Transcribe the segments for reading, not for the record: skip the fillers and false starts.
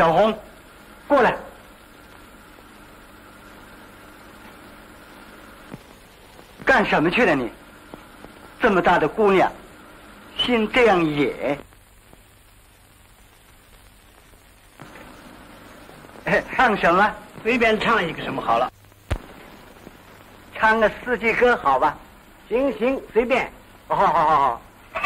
小红，过来。干什么去了你？这么大的姑娘，心这样野。唱什么？ 随便唱一个什么好了。 唱个四季歌好吧？ 行，随便。 好。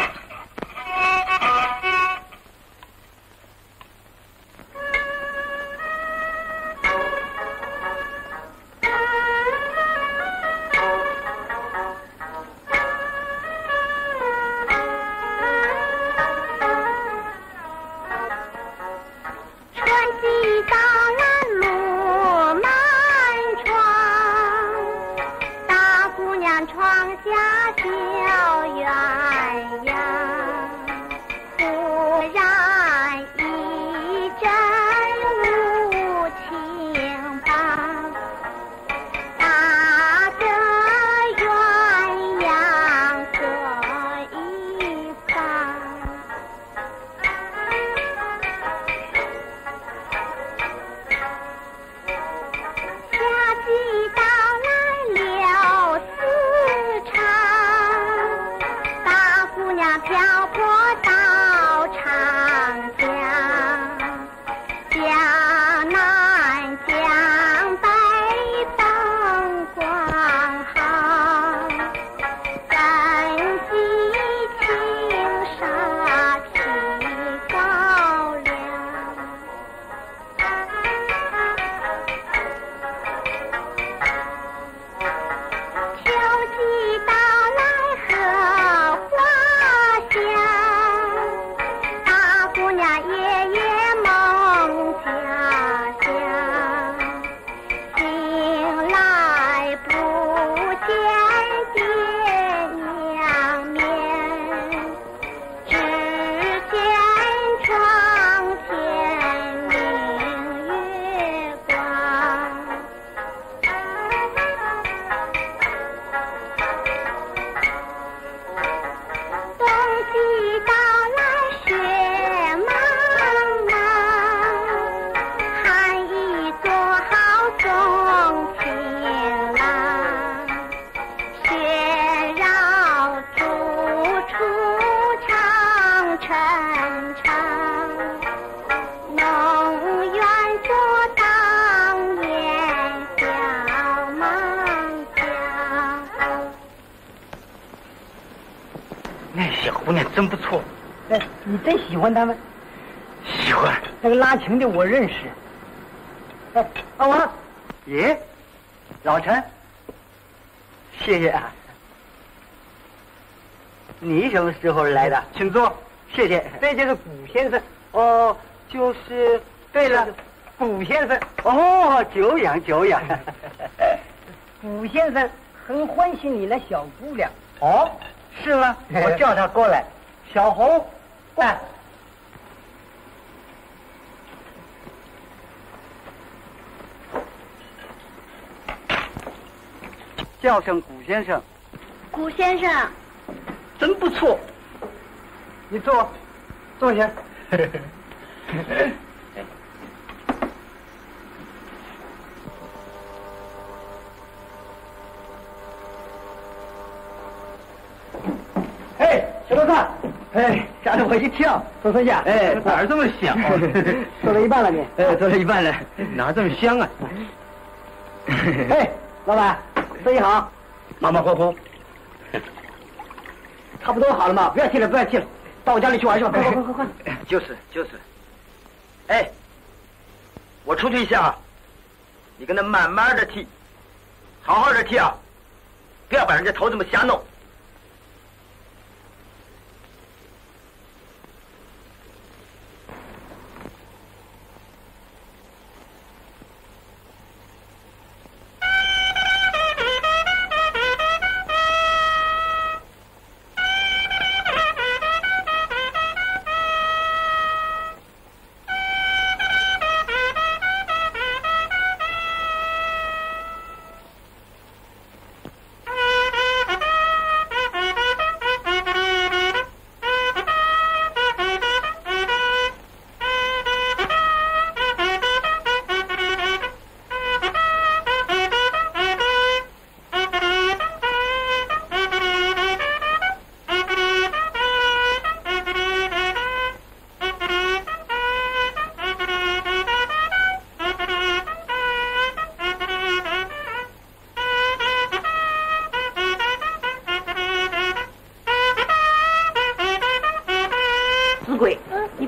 真不错。 哎，你真喜欢他们？ 喜欢。 那个拉琴的我认识。哎，阿王。 爷，老陈，谢谢啊。你什么时候来的？ 请坐。 谢谢。 这就是古先生。哦，就是。对了，古先生。 哦，久仰。 古先生很欢喜你那小姑娘。 哦，是吗？我叫她过来。小红，来。叫声古先生。 古先生， 真不错。 你坐下。 哎，小罗子，哎，吓得我一跳。 坐下。 哎，哪儿这么香？ 做了一半了你？ 哎，做了一半了，哪儿这么香啊？ 哎，老板，生意好？ 马马虎虎。 差不多好了嘛，不要气了，到我家里去玩去吧，快！ 就是。哎，我出去一下啊，你跟他慢慢的踢，好好的踢啊，不要把人家头这么瞎弄。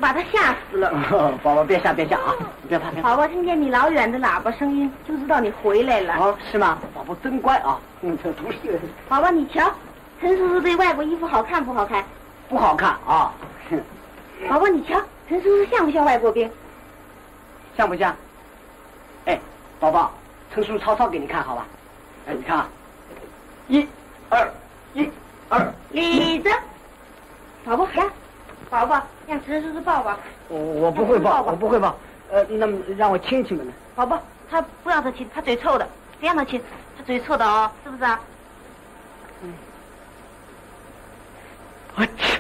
把他吓死了。 宝宝别吓啊，别怕。 宝宝听见你老远的喇叭声音，就知道你回来了。 哦，是吗？宝宝真乖啊。这不是。 宝宝，你瞧，陈叔叔这外国衣服好看不好看？ 不好看啊。 宝宝，你瞧，陈叔叔像不像外国兵？ 像不像？哎，宝宝，陈叔叔抄给你看好吧？哎，你看啊，1、2、1、2， 立着。宝宝，来，宝宝，让陈叔叔抱抱。 我不会抱，我不会抱。那么让我亲亲们呢？ 宝宝，他不让他亲，他嘴臭的，别让他亲，他嘴臭的哦，是不是啊？ 我去。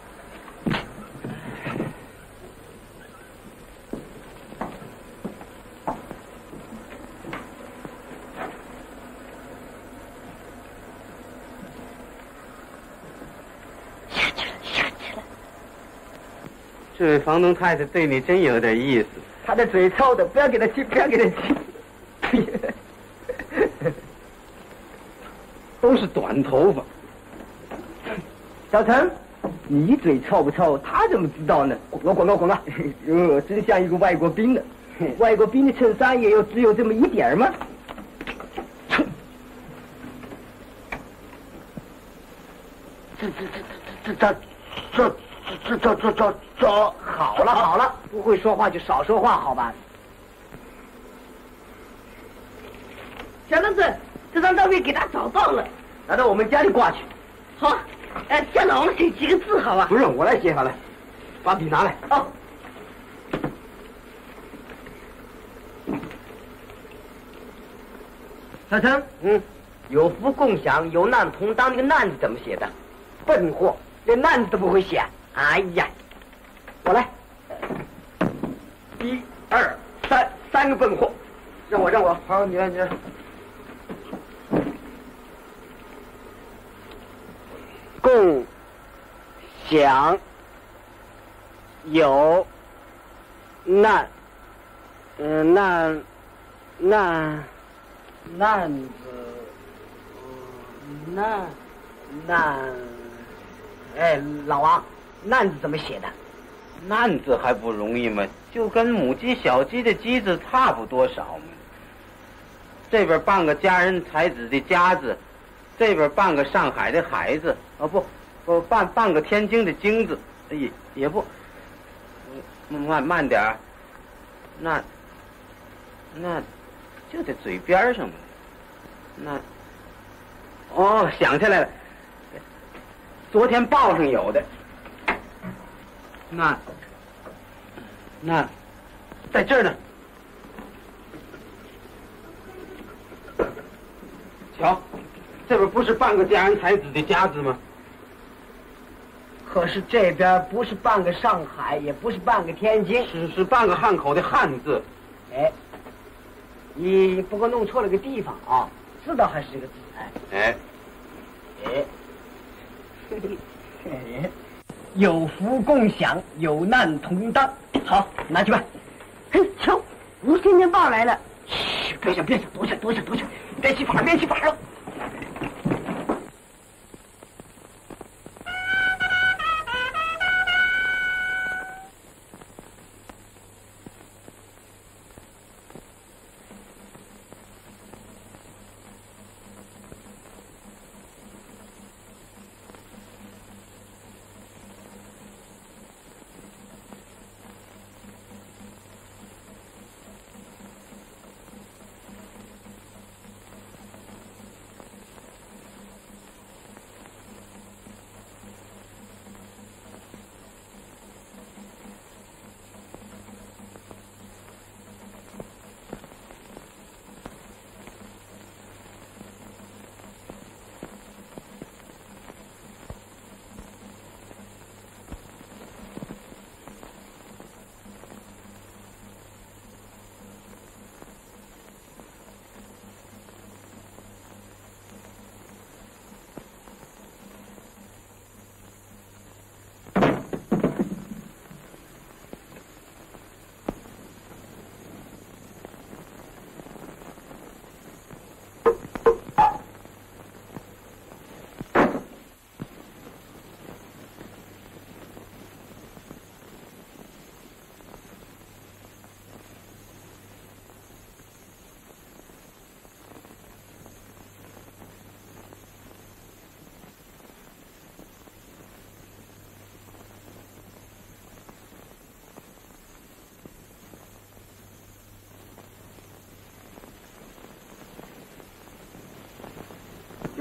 这位房东太太对你真有点意思。 他的嘴臭的，不要给他亲，不要给他亲。 都是短头发。 小陈，你嘴臭不臭？他怎么知道呢？滚了！真像一个外国兵呢。外国兵的衬衫也只有这么一点吗？这好了， 不会说话就少说话，好吧？ 小凳子，这张照片给他找到了， 拿到我们家里挂去。 好，向老王写几个字，好吧？ 不用，我来写好了。把笔拿来。 哦。 小陈，有福共享，有难同当，那个难字怎么写的？ 笨货，连难字都不会写。 哎呀，我来。1、2、3，三个笨货。让我。好，你。 共享有难，难字，哎，老王，难字怎么写的？ 难字还不容易吗？就跟母鸡、小鸡的鸡字差不多少嘛。这边半个家人才子的家字，这边半个上海的海字，半个天津的京字，也不，慢点儿，那就在嘴边上嘛。想起来了，昨天报上有的。那，在这儿呢。瞧，这边不是半个家人才子的家字吗？ 可是这边不是半个上海，也不是半个天津， 是半个汉口的汉字。 哎，你不过弄错了个地方啊，知道还是这个字。有福共享，有难同当。好，拿去吧。 嘿，瞧，吴先生报来了。 嘘，别想，躲起来，别起法了。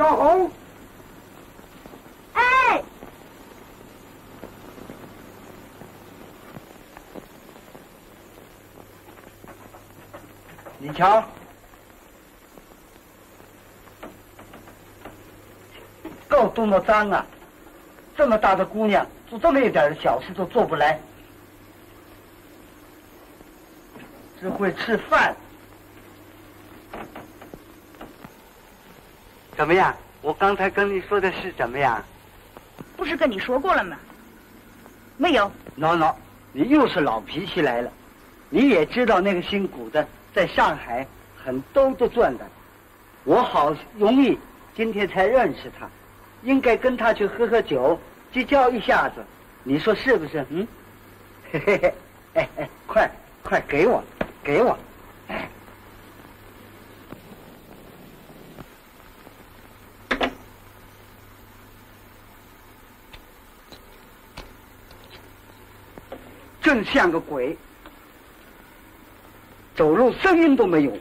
小红， 哎， 你瞧，够多么脏啊！这么大的姑娘，做这么一点小事都做不来，只会吃饭。怎么样？我刚才跟你说的是怎么样？ 不是跟你说过了吗？没有。 喏，你又是老脾气来了。你也知道那个姓古的在上海很兜着转的，我好容易今天才认识他，应该跟他去喝喝酒，结交一下子，你说是不是？嗯，嘿嘿嘿，哎，快给我，哎。真像个鬼，走路声音都没有。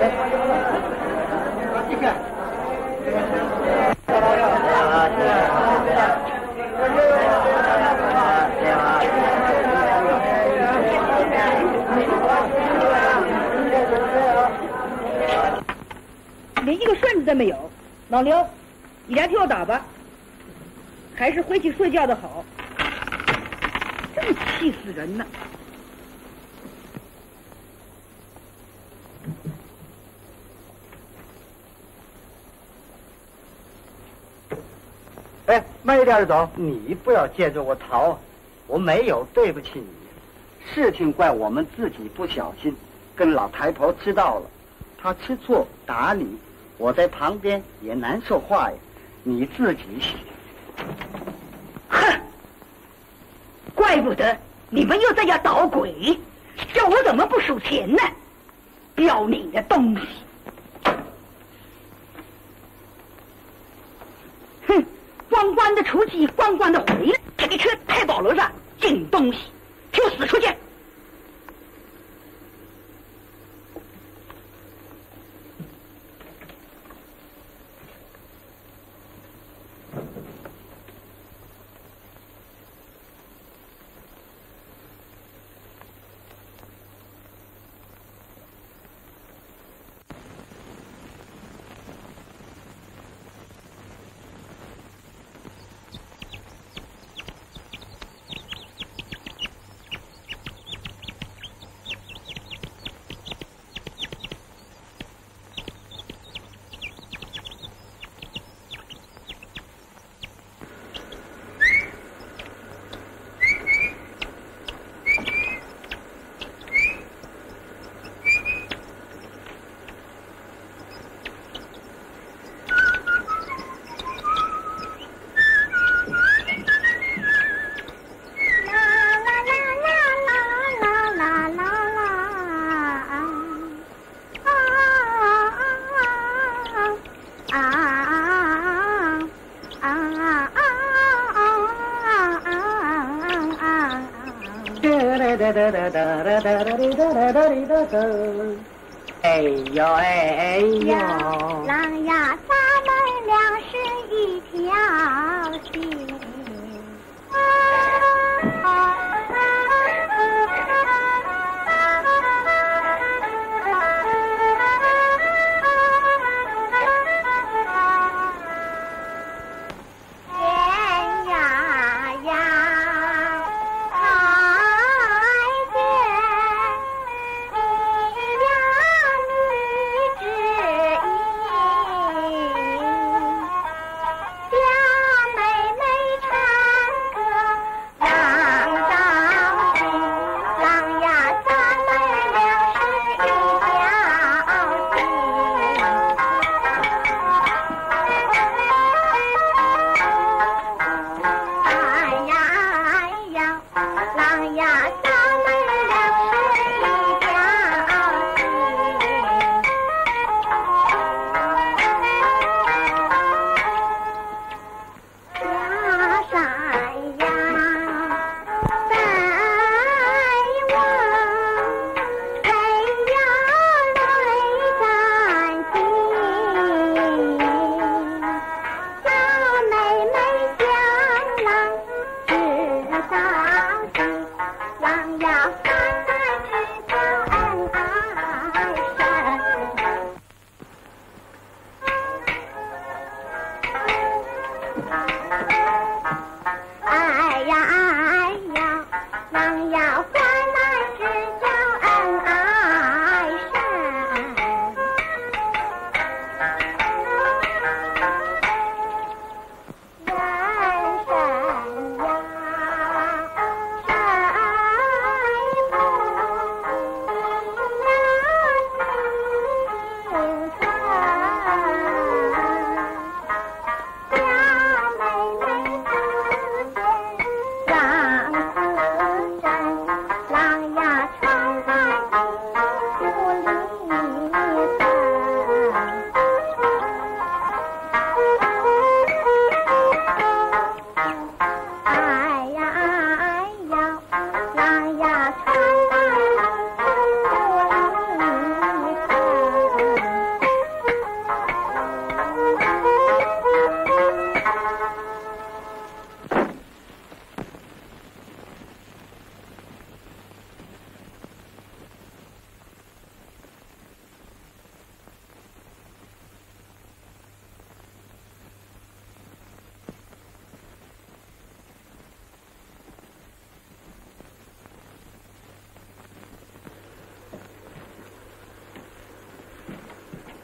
连一个顺子都没有，老刘，你来替我打吧，还是回去睡觉的好，真气死人了。 哎，慢一点走，你不要接着我逃，我没有对不起你，事情怪我们自己不小心，跟老太婆知道了，她吃醋打你，我在旁边也难受话呀，你自己洗。 哼，怪不得你们又在家捣鬼，叫我怎么不数钱呢？不要命的东西！哼，光光的出去，光光的回来，这个车太保楼上进东西，给我死出去！ 哎呦哎呦， 狼呀，咱们俩是一条心。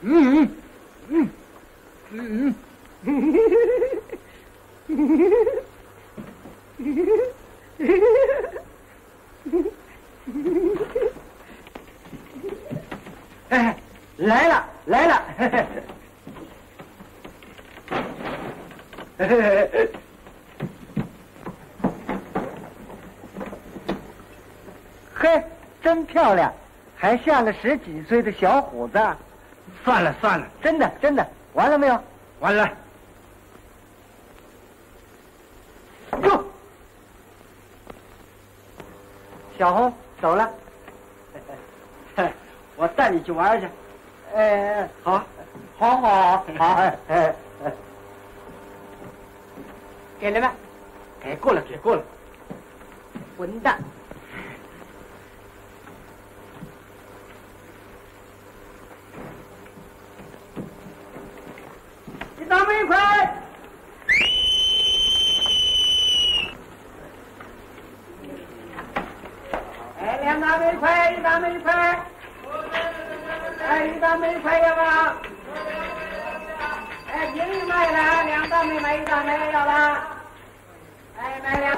哎，来了来了。嘿，真漂亮，还像个10几岁的小伙子。 算了算了， 真的真的，完了没有？ 完了。 哟，小红走了，我带你去玩去。好，好，好，好，给了没？ 给过了，给过了。 混蛋！ 一大玫瑰。2大玫瑰，1大玫瑰。1大玫瑰要吧？便宜卖了，2大玫瑰，1大玫瑰要吧？买2。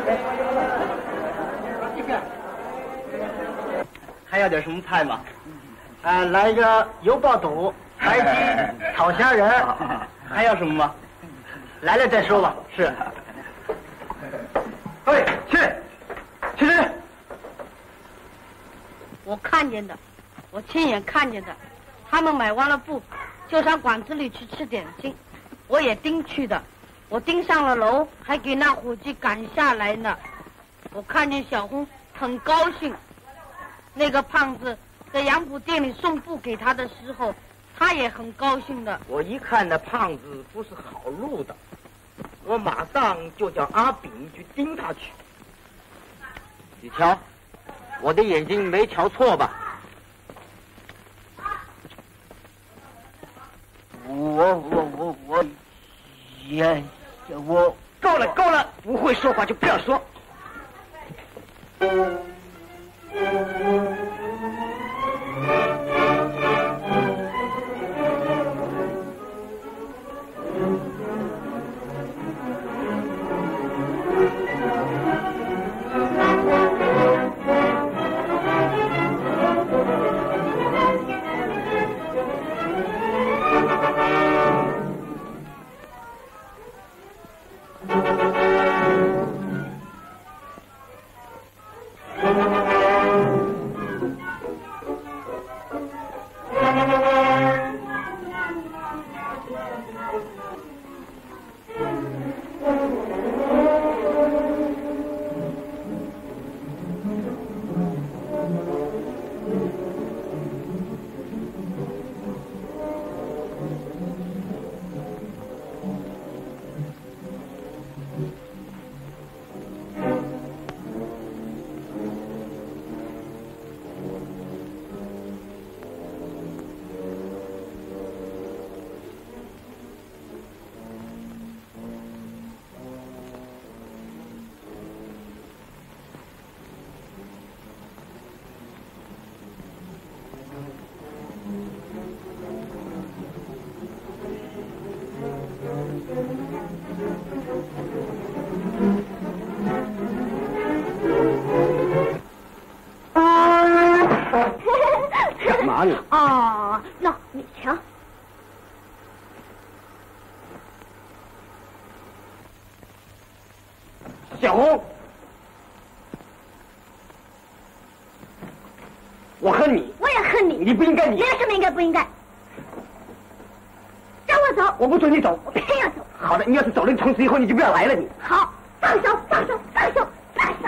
还要点什么菜吗？ 来一个油爆肚、白鸡、炒虾仁。 还要什么吗？ 来了再说吧。 是。哎，去。 我看见的，我亲眼看见的，他们买完了布，就上馆子里去吃点心，我也盯去的，我盯上了楼，还给那伙计赶下来呢。我看见小红很高兴，那个胖子在杨浦店里送布给他的时候，他也很高兴的。 我一看那胖子不是好路的，我马上就叫阿炳去盯他去。你瞧，我的眼睛没瞧错吧？ 我够了，不会说话就不要说。 干嘛呢？ 哦，那你瞧， 小红，我恨你， 我也恨你， 你不应该，你你什么应该不应该？让我走， 我不准你走， 我偏要走。 好的，你要是走了，从此以后你就不要来了，你。 好，放手，放手，放手，放手。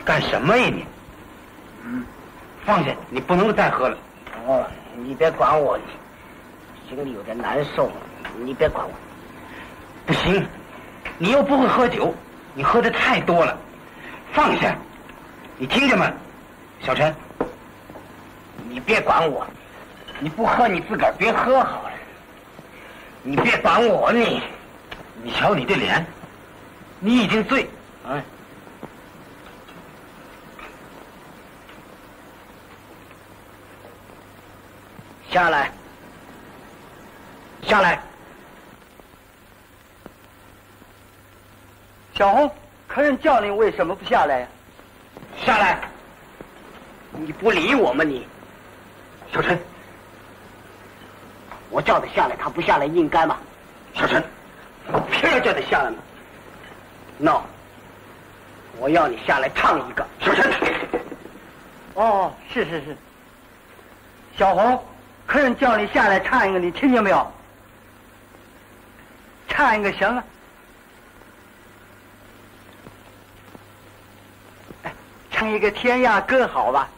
干什么呀你？放下，你不能再喝了。 哦，你别管我，心里有点难受，你别管我。 不行，你又不会喝酒，你喝的太多了。放下，你听见吗，小陈？ 你别管我，你不喝你自个儿别喝好了。你别管我，你瞧你的脸，你已经醉。 啊。下来，下来。 小红，客人叫你为什么不下来呀？ 下来！你不理我吗你？ 小陈， 我叫他下来，他不下来应该吗？ 小陈， 我偏要叫他下来吗 ？No， 我要你下来唱一个。 小陈。 哦，是。小红，客人叫你下来唱一个，你听见没有？唱一个行了。哎，唱一个天涯歌好吧？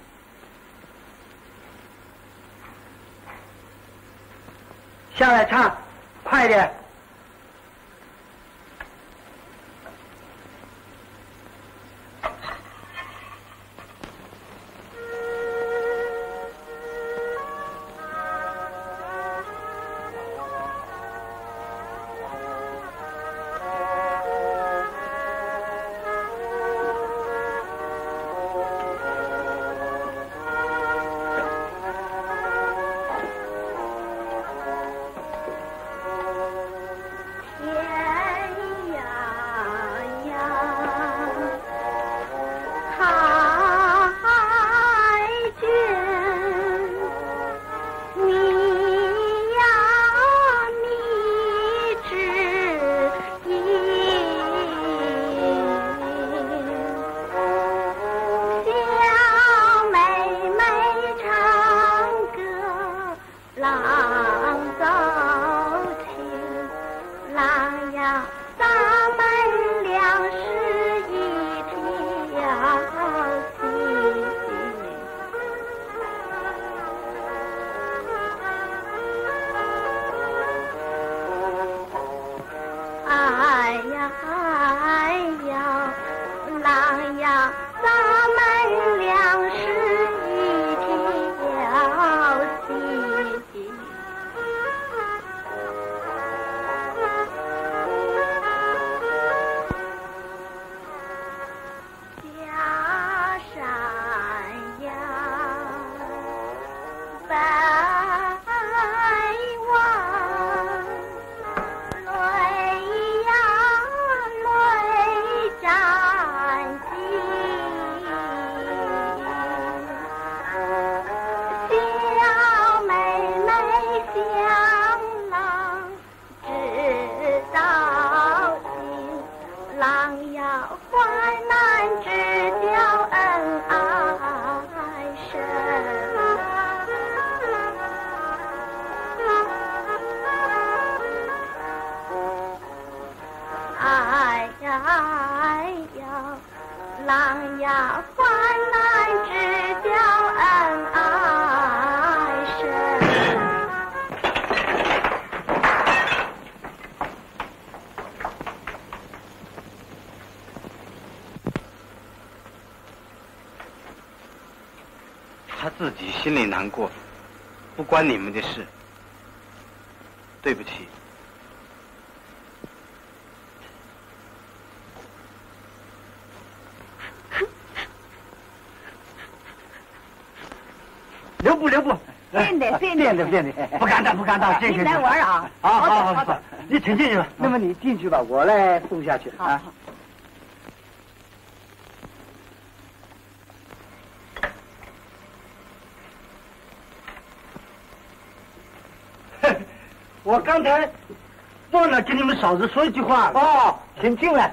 下来唱，快点。 他自己心里难过，不关你们的事。对不起。 留步， 变的， 不敢当， 你来玩啊！ 好，你请进去吧。那么你进去吧，我来送下去啊。我刚才忘了跟你们嫂子说一句话了。哦，请进来。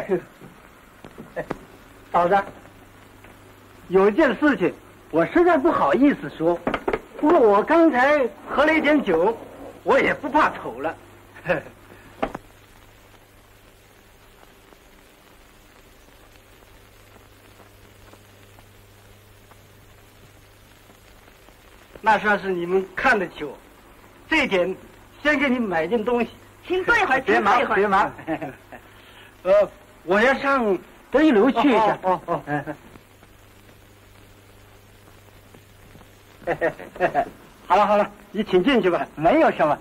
嫂子，有一件事情我实在不好意思说，不过我刚才喝了一点酒，我也不怕丑了。 那算是你们看得起我。这一点，先给你买件东西。 请坐一会儿， 别忙，别忙。我要上德一楼去一下。好了好了，你请进去吧，没有什么。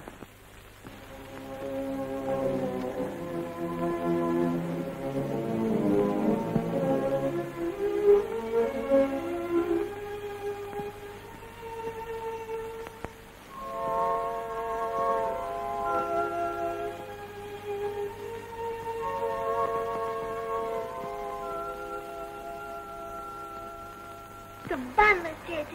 怎么办呢，姐姐？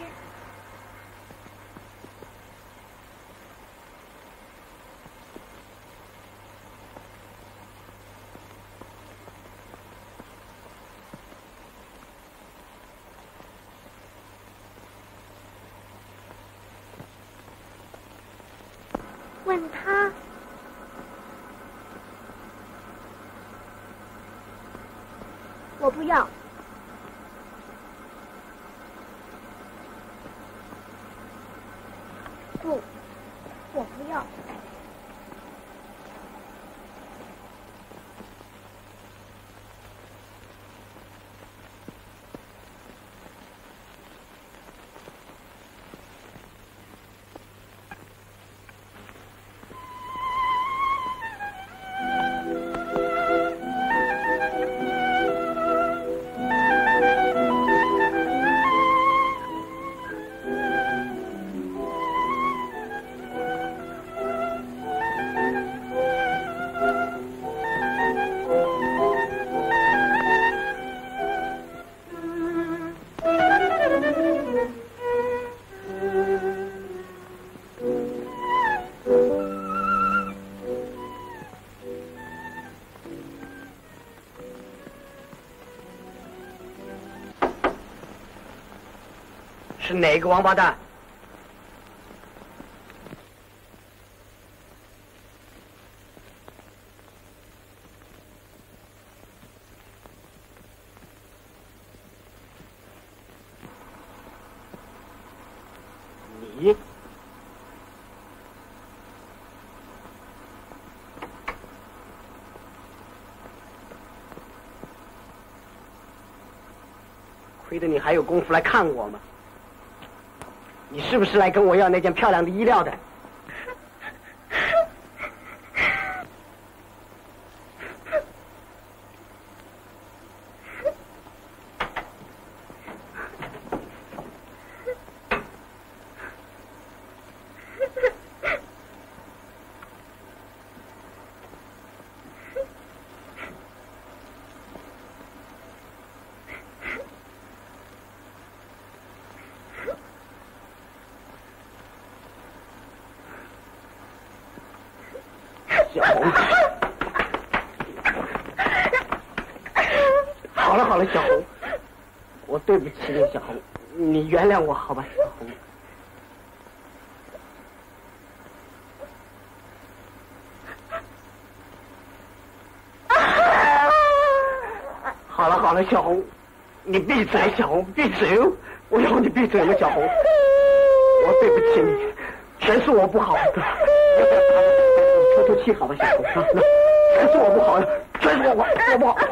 问他。我不要。不，我不要。 是哪个王八蛋？你？亏得你还有功夫来看我吗？你是不是来跟我要那件漂亮的衣料的？小红，好了好了，小红，我对不起你，小红，你原谅我好吧，小红。好了好了，小红，你闭嘴，小红，闭嘴！我要你闭嘴了，小红，我对不起你，全是我不好。透透气好吧，小红，全是我不好，全是我不好。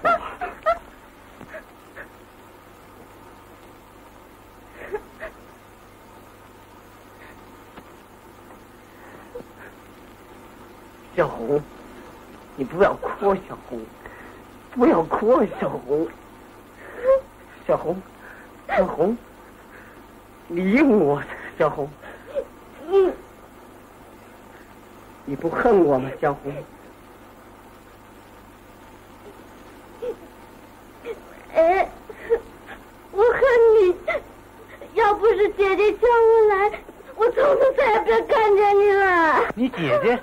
小红，你不要哭，小红，不要哭，小红，小红，小红，你应我，小红。你不恨我吗，小红？ 哎，我恨你！要不是姐姐叫我来，我从此再也别看见你了。 你姐姐？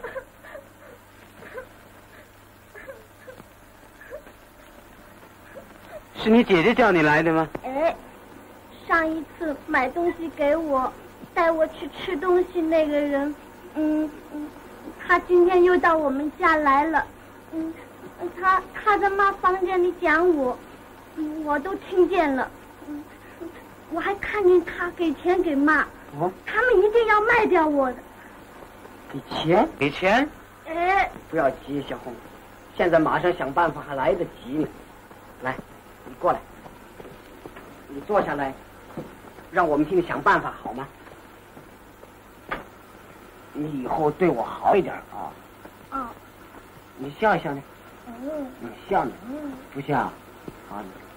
是你姐姐叫你来的吗？ 哎，上一次买东西给我，带我去吃东西那个人，他今天又到我们家来了，他在妈房间里讲我，我都听见了，我还看见他给钱给妈， 哦， 他们一定要卖掉我的。 给钱？ 给钱？ 哎， 不要急，小红，现在马上想办法还来得及呢。来，你过来，你坐下来，让我们替你想办法，好吗？你以后对我好一点啊。 哦。 你笑笑呢？你笑呢？不笑？好。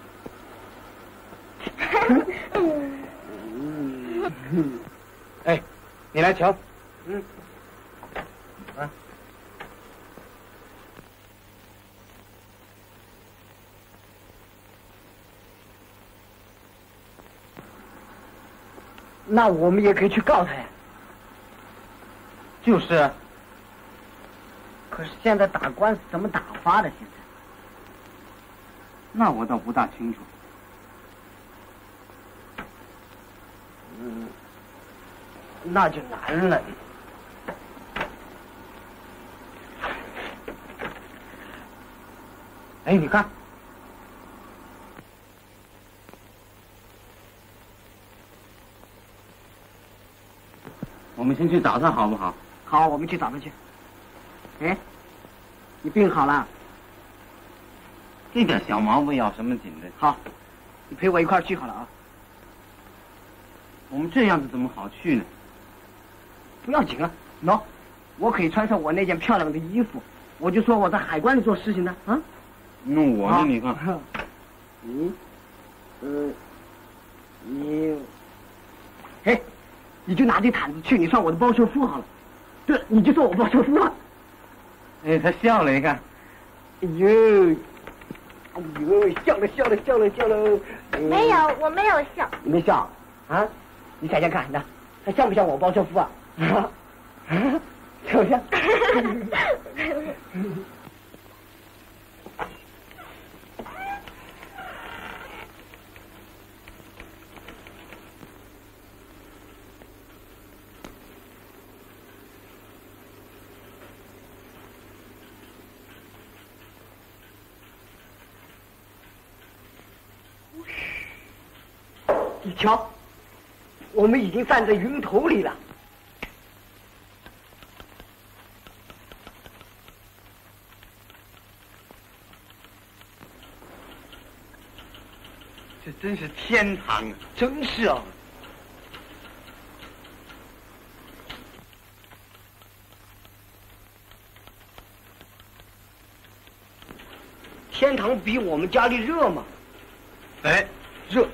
哎，你来瞧。 那我们也可以去告他呀。 就是。 可是现在打官司怎么打发的？现在？ 那我倒不大清楚。 那就难了。哎，你看， 我们先去找他好不好？ 好，我们去找他去。哎，你病好了？ 这点小毛病要什么紧的？ 好，你陪我一块儿去好了啊。 我们这样子怎么好去呢？ 不要紧啊，喏，我可以穿上我那件漂亮的衣服，我就说我在海关里做事情的啊。 那我呢？你看， 哎，你就拿这毯子去，你算我的包车夫好了。对，你就做我包车夫啊。 哎，他笑了，你看。 哎呦，笑了。 没有，我没有笑。 你没笑啊？你想想看，那他像不像我包车夫啊？像不像？你瞧，我们已经站在云头里了。 这真是天堂啊！ 真是啊。天堂比我们家里热吗？ 哎， 热。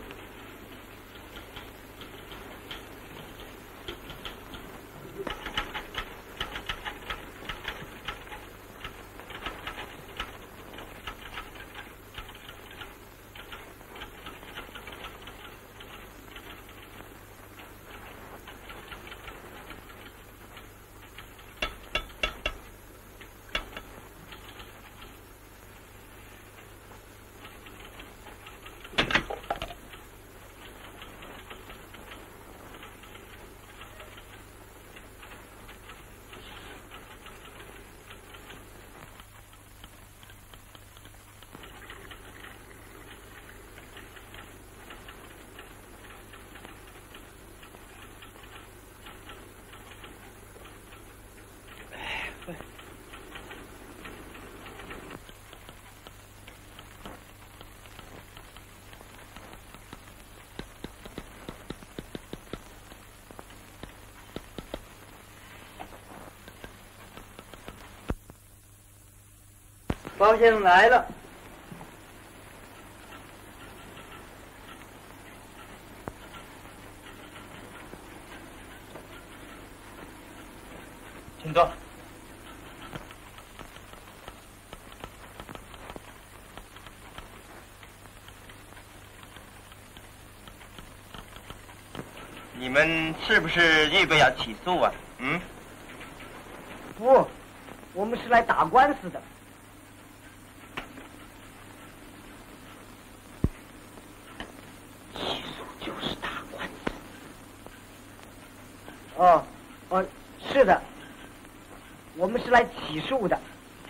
包先生来了。 请坐。你们是不是预备要起诉啊？ 不，我们是来打官司的。起诉就是打官司。是的，我们是来起诉的。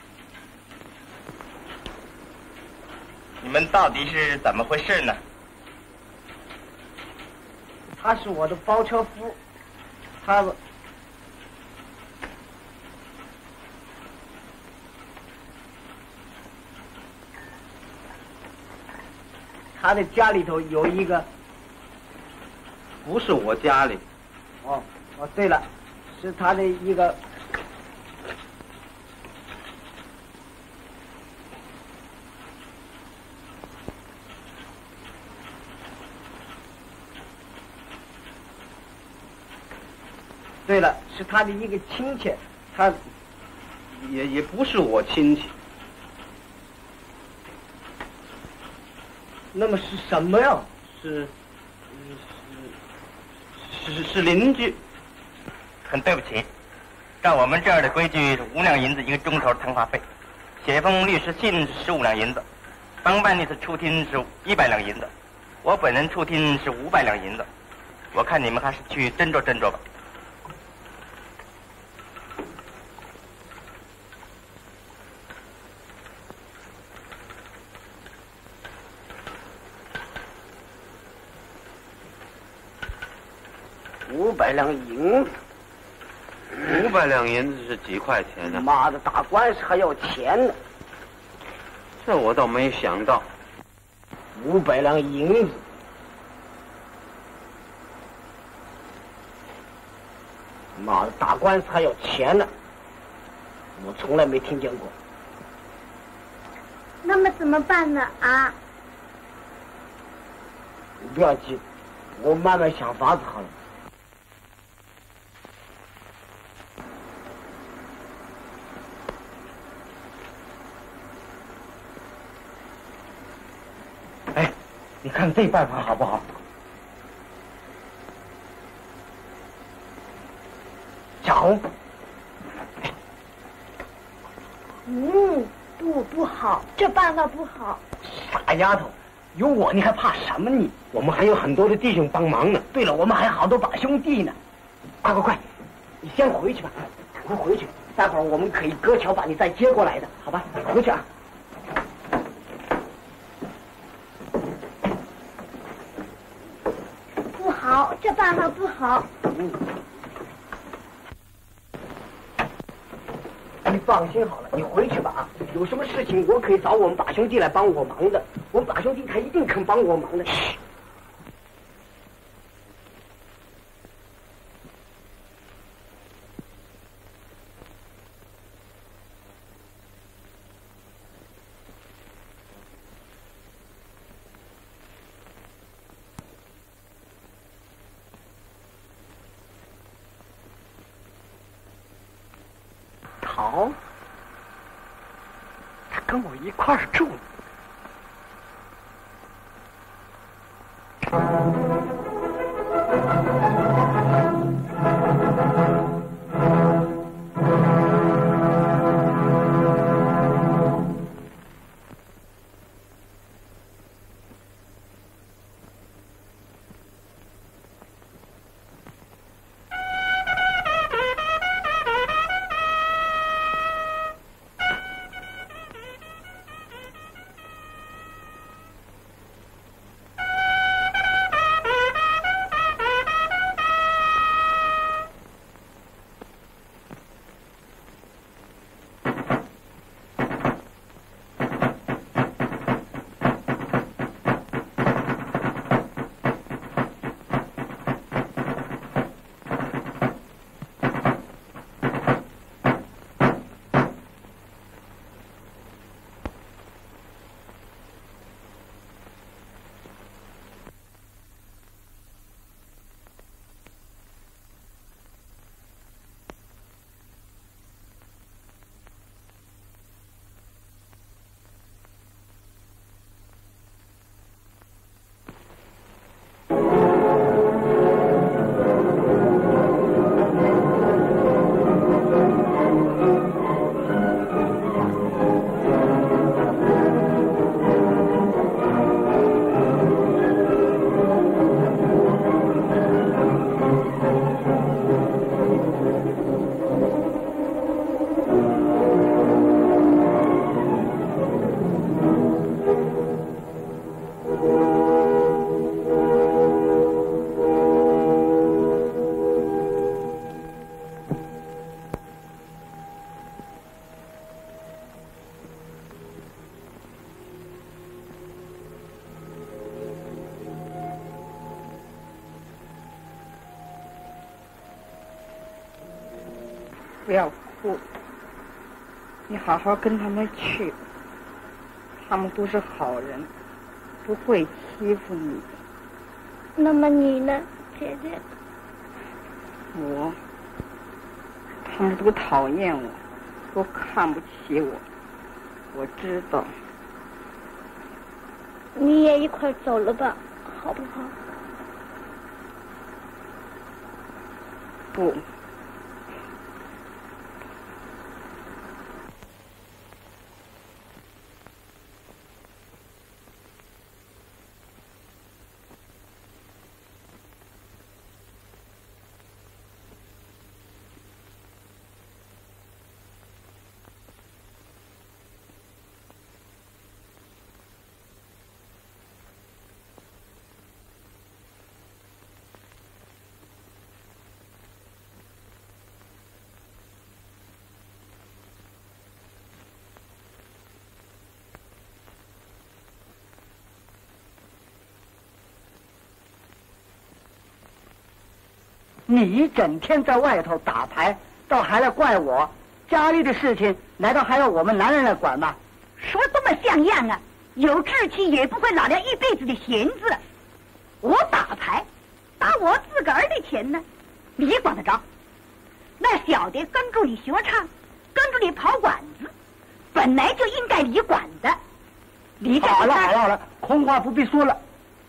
你们到底是怎么回事呢？ 他是我的包车夫， 他的家里头有一个。 不是我家里。 哦，对了，是他的一个。对了，是他的一个亲戚，他也不是我亲戚。 那么是什么呀？ 是邻居。 很对不起，照我们这儿的规矩是5两银子1个钟头谈话费，写封律师信是15两银子，帮办那次出庭是100两银子，我本人出庭是500两银子，我看你们还是去斟酌斟酌吧。 500两银子 ，500两银子是几块钱呢？ 妈的，打官司还要钱呢。 这我倒没想到。 500两银子，妈的，打官司还要钱呢，我从来没听见过。 那么怎么办呢？啊？ 你不要急，我慢慢想法子好了。哎，你看这办法好不好？小红， 不好，这办法不好。 傻丫头，有我你还怕什么你？我们还有很多的弟兄帮忙呢。对了，我们还有好多把兄弟呢。快，你先回去吧，赶快回去，待会儿我们可以隔桥把你再接过来的，好吧？回去啊。 不好，这办法不好。 你放心好了，你回去吧啊！有什么事情我可以找我们把兄弟来帮我忙的，我们把兄弟他一定肯帮我忙的。好，他跟我一块儿住。 不要哭，你好好跟他们去，他们都是好人，不会欺负你。 那么你呢，姐姐？ 他们都讨厌我，都看不起我，我知道。 你也一块走了吧，好不好？ 不。 你一整天在外头打牌，倒还来怪我？家里的事情难道还要我们男人来管吗？ 说多么像样啊！有志气也不会老了一辈子的闲子。我打牌，打我自个儿的钱呢，你管得着？那小的跟着你学唱，跟着你跑馆子，本来就应该你管的。你这好了，空话不必说了。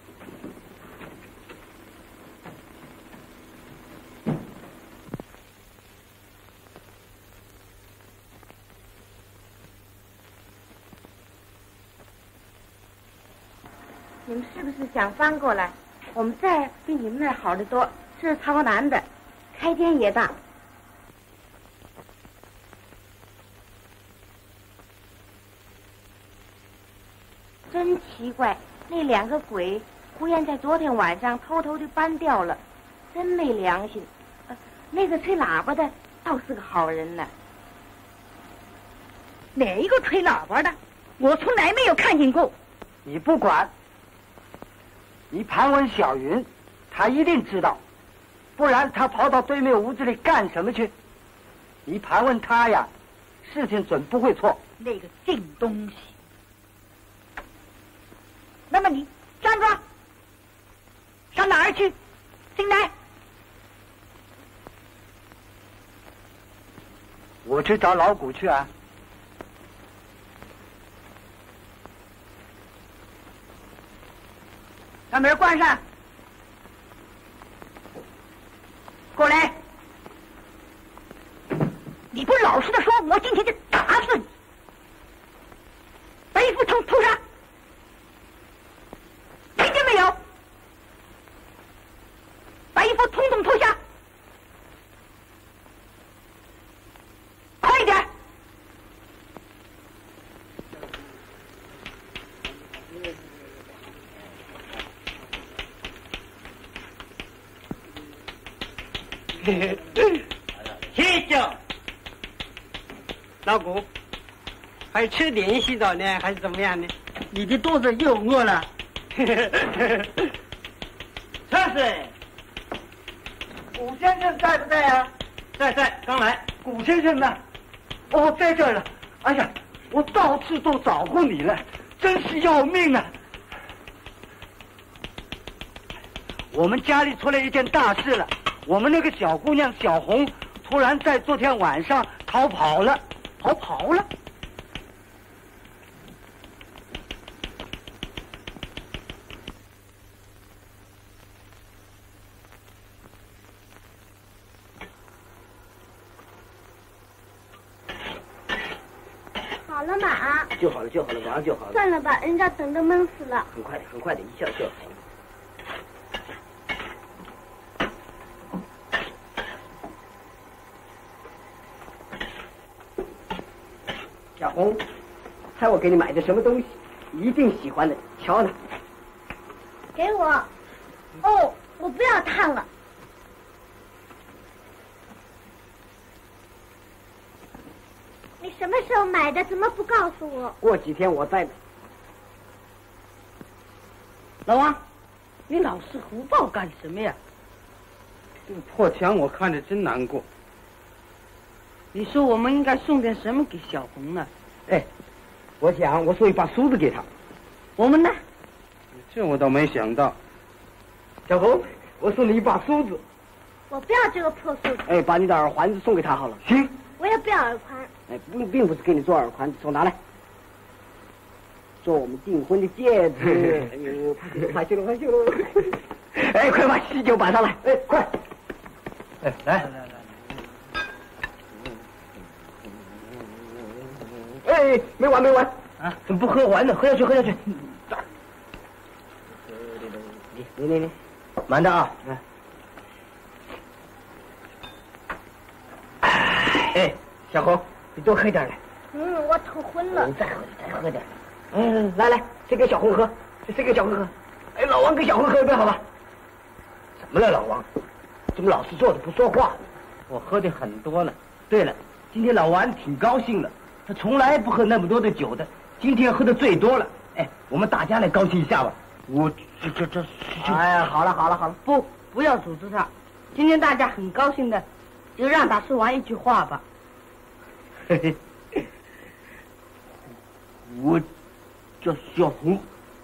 你们是不是想翻过来？我们这儿比你们那儿好得多，是朝南的，开间也大。真奇怪，那两个鬼忽然在昨天晚上偷偷的搬掉了，真没良心。那个吹喇叭的倒是个好人呢。 哪一个吹喇叭的？我从来没有看见过。 你不管。你盘问小云，她一定知道，不然她跑到对面屋子里干什么去？你盘问她呀，事情准不会错。 那个净东西。那么你站住，上哪儿去？进来。 我去找老谷去啊。把门关上。 过来。你不老实的说，我今天就打死你。把衣服从头上。听见没有？把衣服统统脱下。快一点。 谢谢。老谷，还吃点洗澡呢，还是怎么样呢？ 你的肚子又饿了。 这是。 古先生在不在啊？ 在，刚来。 古先生呢？哦，在这儿了。哎呀，我到处都找过你了，真是要命啊！我们家里出了一件大事了，我们那个小姑娘小红突然在昨天晚上逃跑了。 好了嘛。 就好了，马上就好了。 算了吧，人家等得闷死了。 很快的，一下就好。小红，猜我给你买的什么东西？你一定喜欢的，瞧呢。 给我。哦，我不要烫了。你什么时候买的？怎么不告诉我？ 过几天我带。 老王，你老是胡报干什么呀？ 这个破墙我看着真难过。 你说我们应该送点什么给小红呢？ 哎，我想我送一把梳子给她。 我们呢？ 这我倒没想到。 小红，我送你一把梳子。 我不要这个破梳子。 哎，把你的耳环子送给她好了。行。 我也不要耳环。 哎，并不是给你做耳环，手拿来。做我们订婚的戒指。哎呦，害羞了，害羞了。哎，快把喜酒摆上来。哎，快。 哎，来。 哎，没完没完啊！ 怎么不喝完呢？喝下去，喝下去。你，慢点啊！哎，小红，你多喝点来。 我头昏了。 你再喝点。来，谁给小红喝？谁给小红喝？哎，老王给小红喝一杯好吧？怎么了，老王？怎么老是坐着不说话呢？ 我喝的很多了。对了，今天老王挺高兴的，他从来不喝那么多的酒的，今天喝的最多了。哎，我们大家来高兴一下吧。我这。 哎呀，好了， 不要组织他。今天大家很高兴的，就让他说完一句话吧。 嘿嘿，我叫小红，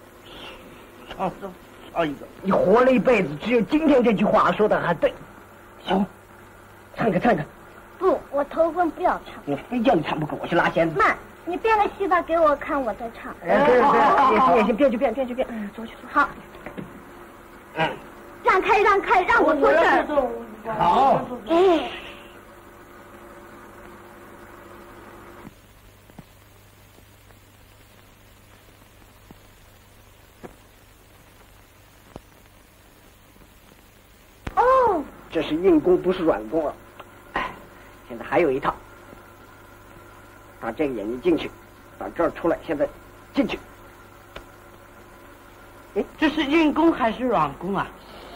唱一个。你活了一辈子，只有今天这句话说的还对。行，唱个。 不，我头昏，不要唱。 我非叫你唱不可，我去拉弦子。 慢，你编个戏法给我看，我再唱。 也行，变就变。 走去。好。让开，让我坐这儿。 好。 哎。哦。 这是硬功，不是软功啊。哎，现在还有一套。把这个眼睛进去，把这儿出来，现在进去。 哎，这是硬功还是软功啊？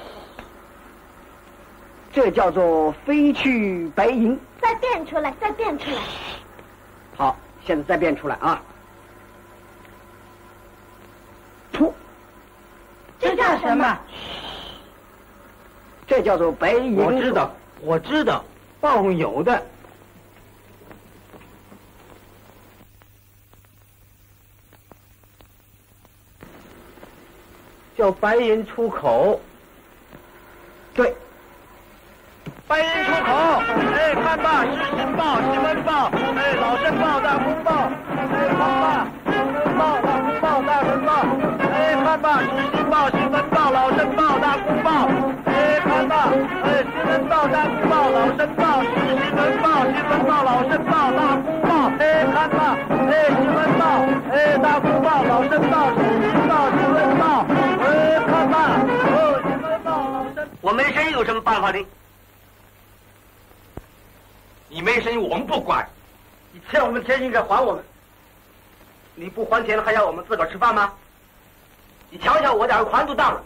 这叫做飞去白银。 再变出来。 好，现在再变出来啊！噗， 这叫什么？ 这叫做白银。 我知道，抱有的。叫白银出口。 对。 白银出口，哎，看吧，是新报、新闻报，哎，老申报、大公报，哎，看吧，新闻报、大公报、大申报，哎，看吧，是新报、新闻报、老申报、大公报，哎，看吧，哎，新闻报、大公报、老申报，是新闻报、新闻报、老申报、大公报，哎，看吧，哎，新闻报，哎，大公报、老申报，是新报、新闻报，哎，看吧，哦，新闻报、老申。 我没生意有什么办法的？ 你没生意，我们不管。 你欠我们钱应该还我们。你不还钱了，还要我们自个儿吃饭吗？你瞧瞧我的耳环都当了。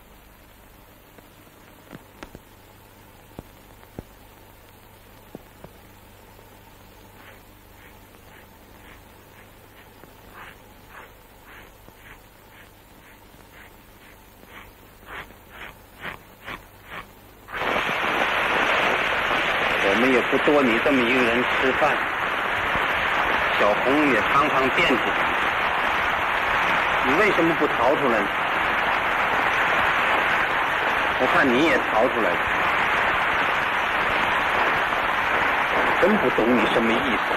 我们也不多你这么一个人吃饭，小红也常常惦记你为什么不逃出来呢？我看你也逃出来了，真不懂你什么意思。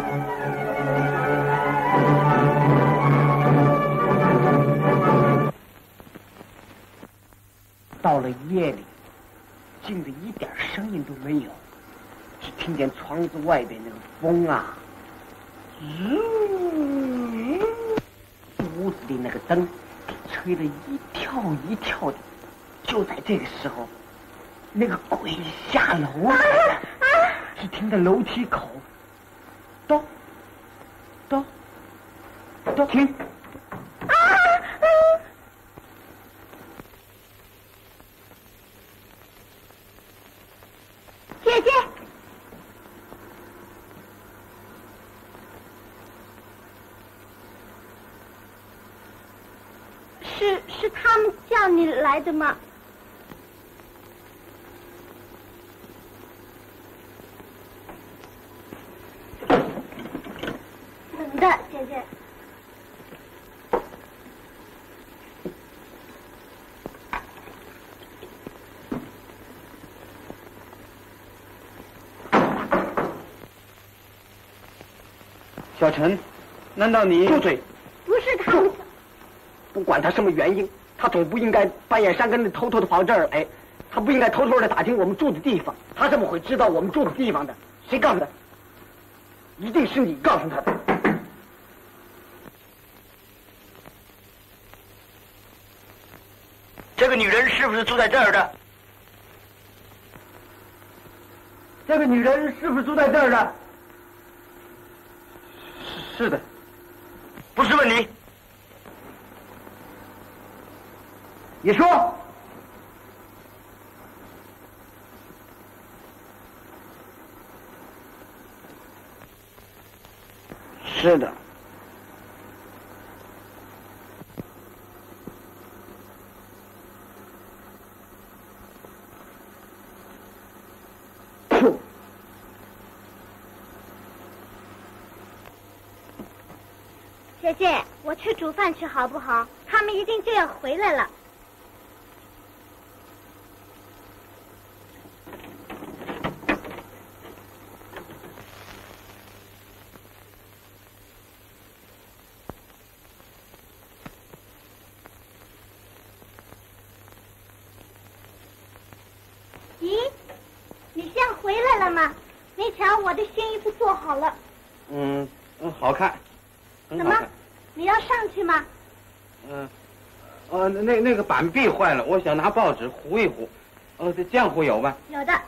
到了夜里，静得一点声音都没有，只听见窗子外边那个风啊，屋子里那个灯给吹得一跳一跳的。就在这个时候，那个鬼下楼来了，只听到楼梯口咚咚咚停。 姐姐，是他们叫你来的吗？怎么的，姐姐？ 小陈，难道你住嘴！ 不是他们， 不管他什么原因，他总不应该半夜三更的偷偷的跑这儿来，他不应该偷偷的打听我们住的地方。他怎么会知道我们住的地方的？谁告诉他？一定是你告诉他的。 这个女人是不是住在这儿的？ 这个女人是不是住在这儿的？是的。 不是问你。 你说。是的。噗。 姐姐，我去煮饭去好不好？他们一定就要回来了。咦，你先回来了吗？你瞧，我的新衣服做好了。 好看。 怎么？你要上去吗？ 那个板壁坏了，我想拿报纸糊一糊。这浆糊有吧？ 有的。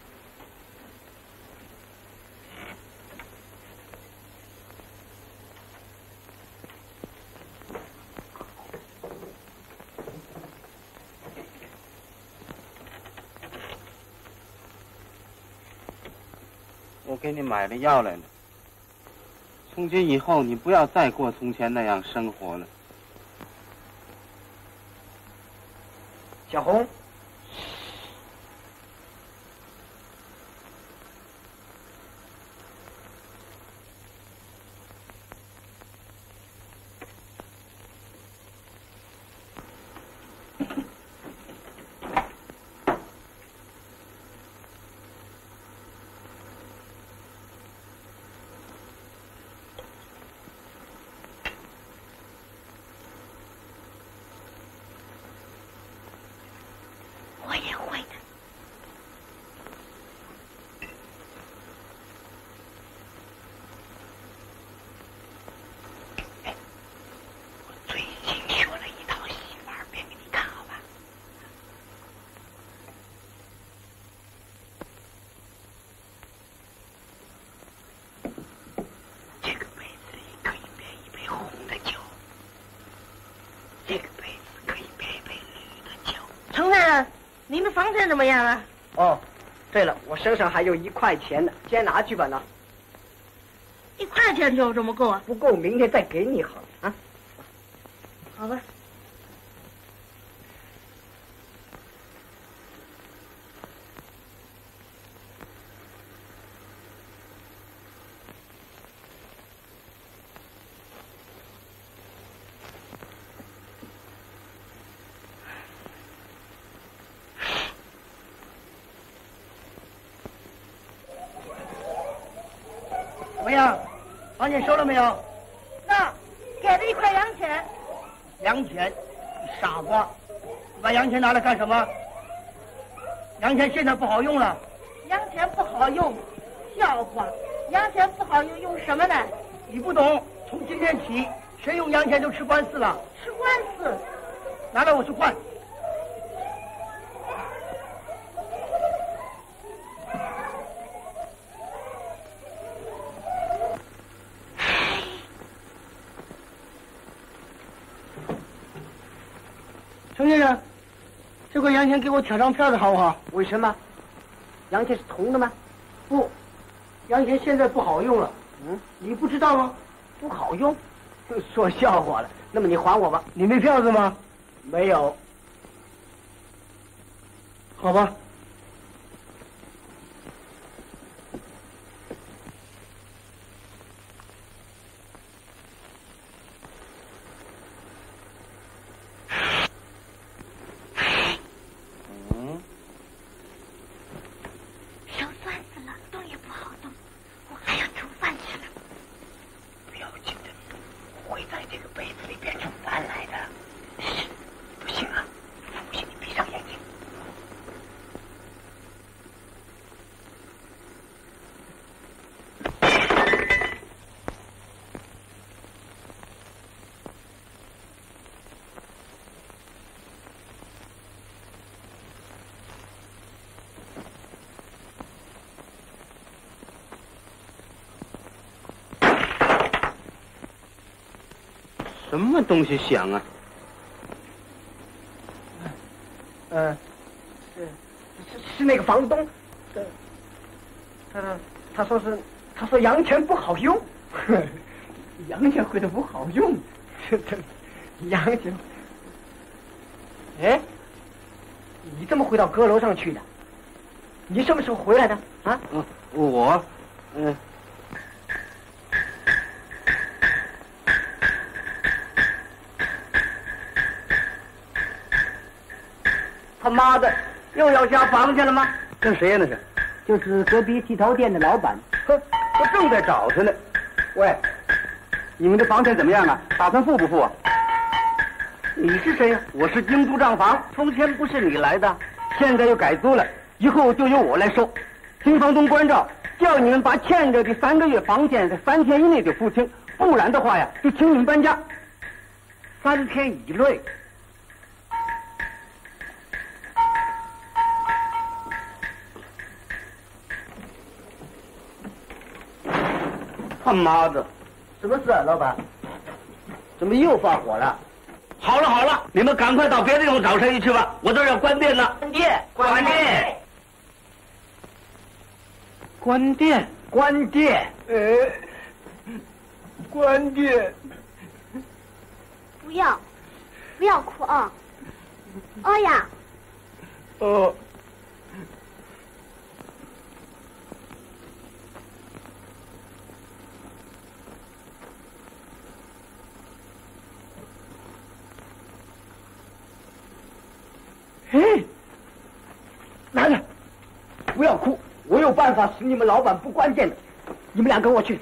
我给你买了药来了。从今以后，你不要再过从前那样生活了。 小红， 我也会的。我最近学了一套戏法，编给你看，好吧？这个杯子里可以编一杯红的酒，这个杯子可以编一杯绿的酒。 程先生，您的房钱怎么样了？ 哦，对了，我身上还有1块钱呢，先拿去吧呢。 1块钱就这么够啊？ 不够，明天再给你好了啊。 好吧。 怎么样？ 房钱收了没有？ 那给了1块洋钱。 洋钱，你傻瓜，你把洋钱拿来干什么？洋钱现在不好用了。 洋钱不好用，笑话！洋钱不好用，用什么呢？ 你不懂，从今天起，谁用洋钱就吃官司了。 吃官司？ 拿来我去换。程先生，这块洋钱给我挑张票子好不好？ 为什么？洋钱是铜的吗？ 不，洋钱现在不好用了。你不知道吗？ 不好用？说笑话了。那么你还我吧。 你没票子吗？ 没有。 好吧。 什么东西响啊？ 是那个房东，他说洋钱不好用，洋钱回的不好用，洋钱。哎，你怎么回到阁楼上去的？你什么时候回来的？啊？ 我， 他妈的，又要加房去了吗？ 跟谁呀那是？ 就是隔壁剃头店的老板。 我正在找他呢。喂，你们的房钱怎么样啊？打算付不付啊？ 你是谁呀？ 我是京都账房，从前不是你来的，现在又改租了，以后就由我来收。新房东关照，叫你们把欠着的3个月房钱在3天以内就付清，不然的话呀，就请你们搬家。 3天以内。 他妈的！ 什么事啊，老板？怎么又发火了？ 好了，你们赶快到别的地方找生意去吧，我这儿要关店了。 关店！ 关店！ 关店！关店！ 关店！ 不要哭啊！欧阳。 哦。 哎，男人，不要哭，我有办法使你们老板不关店的。你们俩跟我去。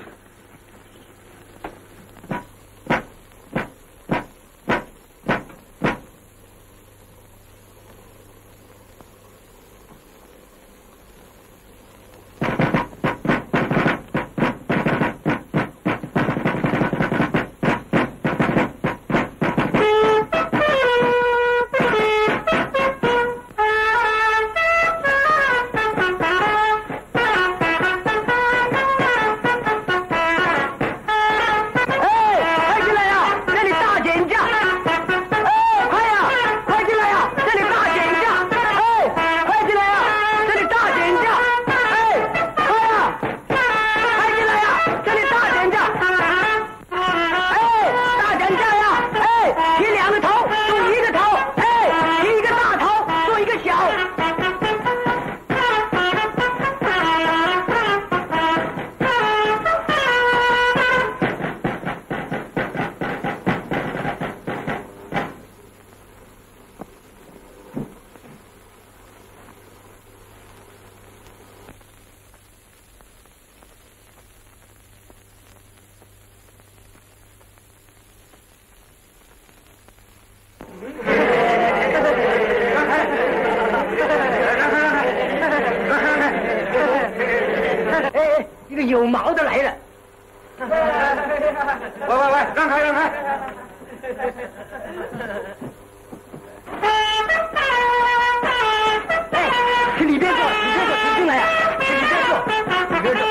哎，一个有毛的来了！ 喂，让开！ 哎，去里边坐，你进来呀！去里边坐。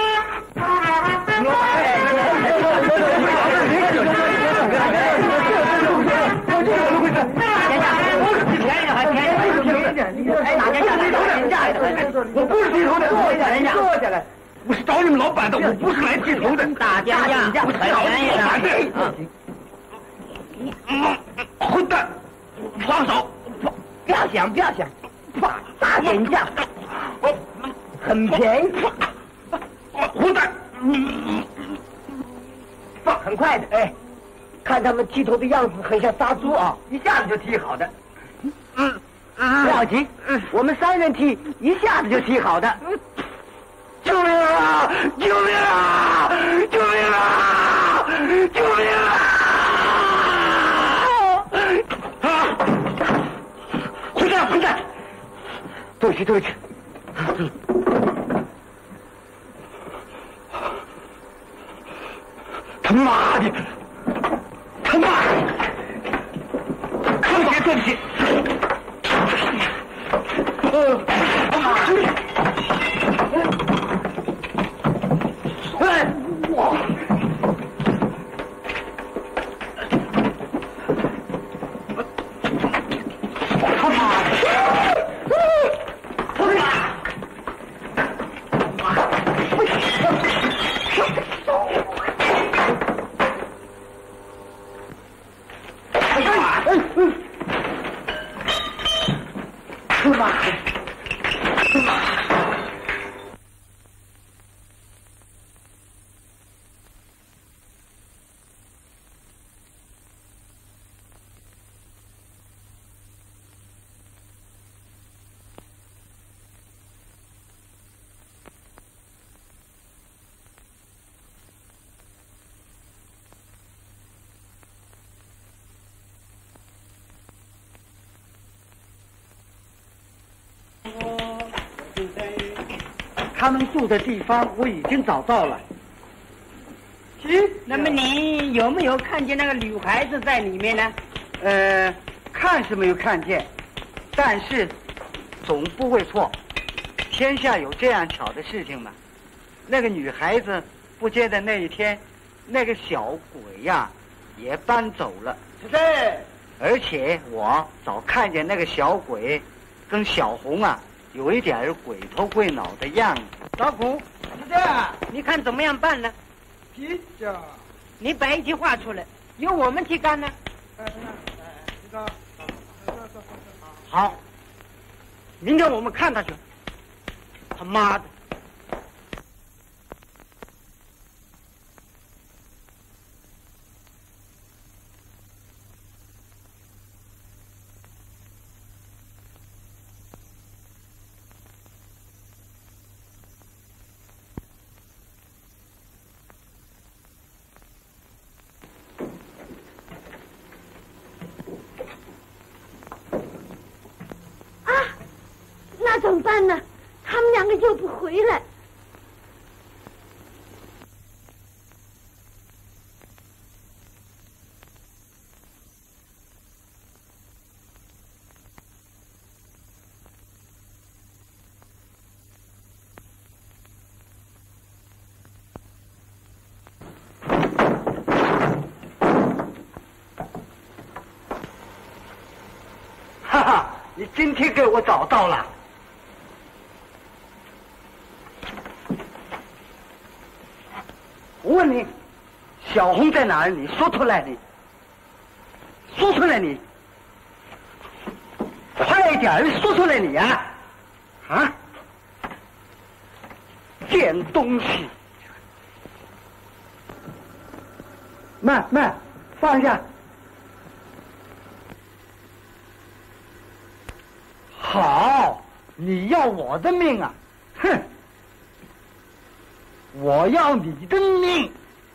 我不是剃头的，坐下来。我是找你们老板的，我不是来剃头的。 大家呀， 我是找你们老板的。混蛋！放手！ 不要想，大减价，很便宜。 混蛋！ 很快的，哎，看他们剃头的样子，很像杀猪啊，一下子就剃好的。不要急，我们3人剃，一下子就剃好的。 救命啊！救命啊！救命啊！救命啊！混蛋！ 对不起。 他妈的！对不起。 他们住的地方我已经找到了。 那么你有没有看见那个女孩子在里面呢？ 看是没有看见，但是总不会错。天下有这样巧的事情吗？那个女孩子不见的那一天，那个小鬼呀也搬走了。 是。 而且我早看见那个小鬼跟小红啊有一点鬼头鬼脑的样子。 老虎，是这样，你看怎么样办呢？ 皮夹。 你摆一句话出来，由我们去干呢。好，明天我们看他去。他妈的！ 那怎么办呢？他们2个又不回来。 哈哈，你今天给我找到了。我问你，小红在哪儿？你说出来，你说出来，你快一点，说出来，你啊！啊！捡东西，慢，放下。好，你要我的命啊！哼！我要你的命！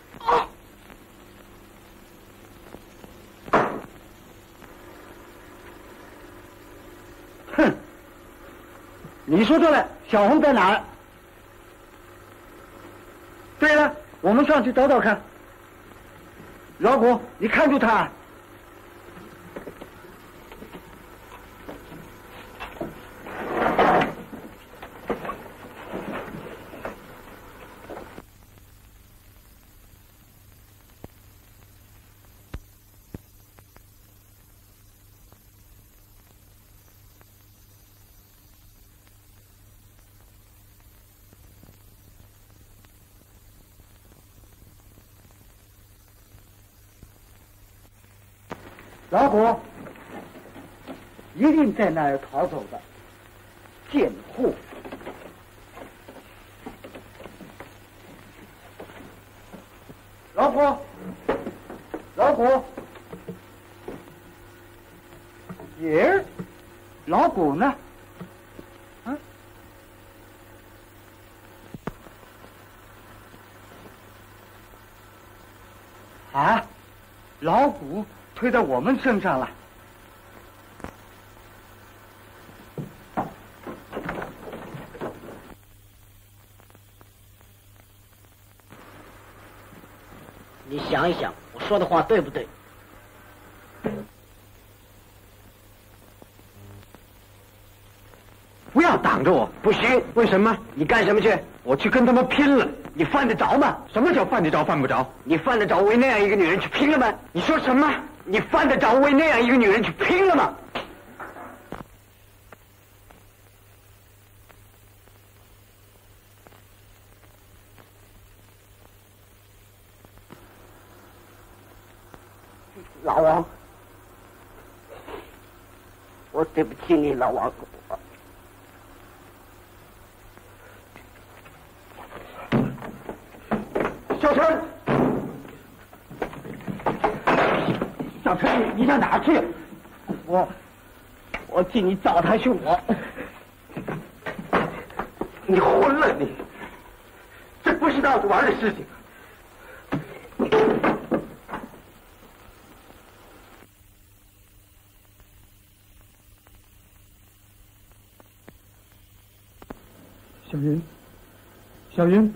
哼！你说出来，小红在哪儿？ 对了，我们上去找找看。老虎，你看住他。老虎一定在那儿逃走的，贱货！老虎，老虎，爷儿，老虎呢？嗯？啊，老虎推到我们身上了。 你想一想，我说的话对不对？ 不要挡着我！不行，为什么？你干什么去？我去跟他们拼了！你犯得着吗？什么叫犯得着犯不着？你犯得着为那样一个女人去拼了吗？你说什么？你犯得着为那样一个女人去拼了吗？ 老王，我对不起你，老王。 小陈，小陈，你上哪儿去？ 我替你找他去， 你混了你！这不是闹着玩的事情。小云，小云，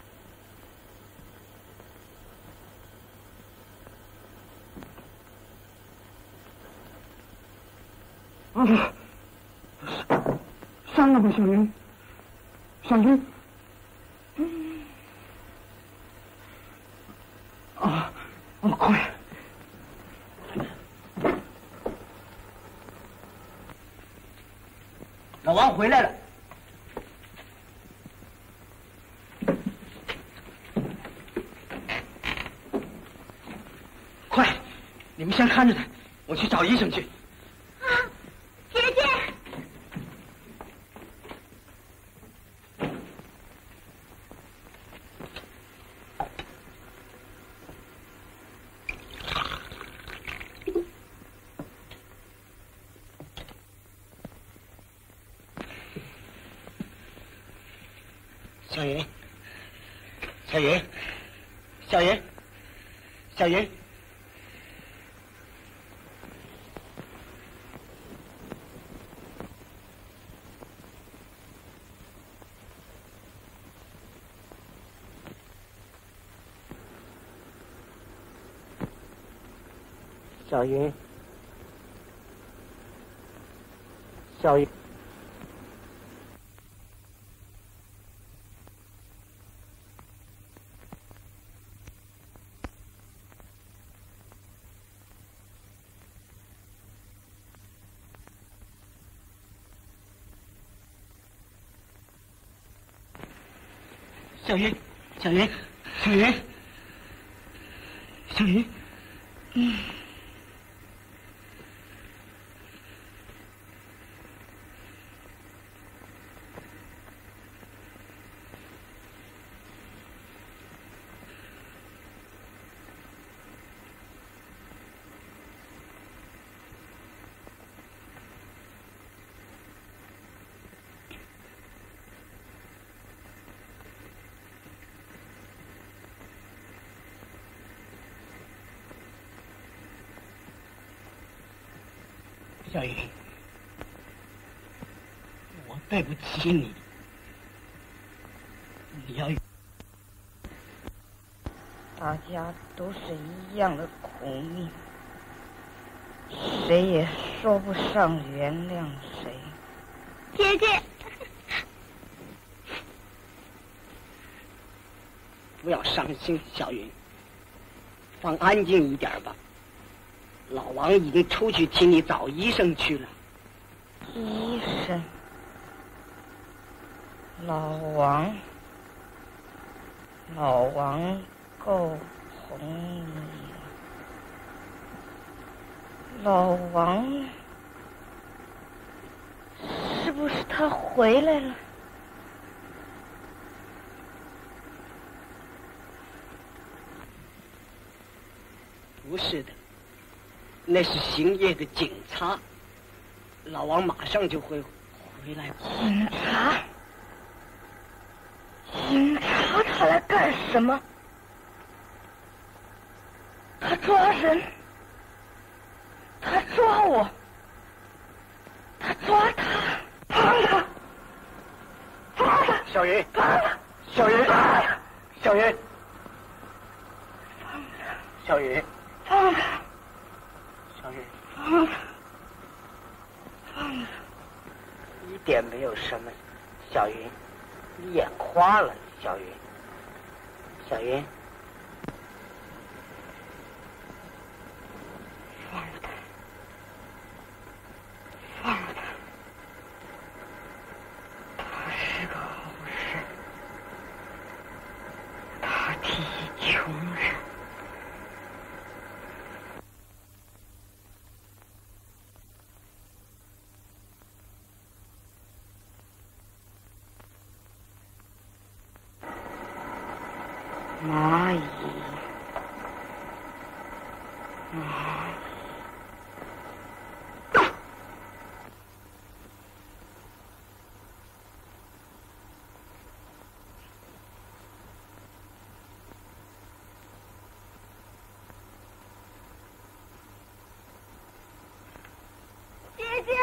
啊，伤了吗，小云？小云，快！ 老王回来了。 快，你们先看着他，我去找医生去。 啊，姐姐！ 小云，小云，小云，小云。小云，小云，小云，小云，小云，小云，小云，我对不起你。你要大家都是一样的苦命，谁也说不上原谅谁。 姐姐， 不要伤心，小云，放安静一点吧。老王已经出去替你找医生去了。 医生，老王够红了。老王，是不是他回来了？ 不是的，那是行业的警察。老王马上就会回来。 警察？警察他来干什么？他抓人，他抓我，他抓他，放他，放他！ 小云， 放他！ 小云，小云， 放他！ 小云， 放他！ 小云， 放他！放他！ 一点没有什么，小云，你眼花了，小云，小云。 放他！放他！他是个好人，他替穷人。蚂蚁，蚂蚁。 姐姐。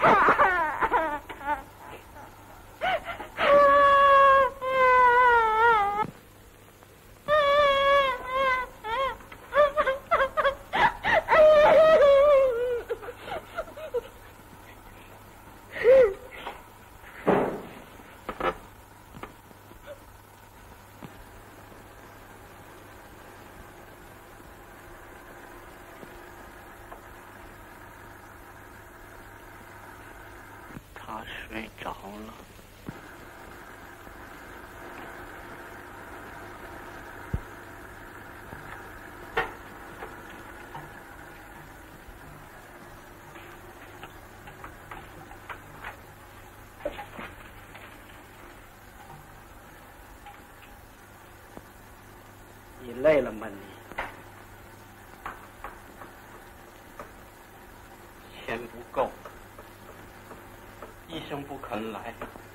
他睡着了。你累了吗？你钱不够，医生不肯来，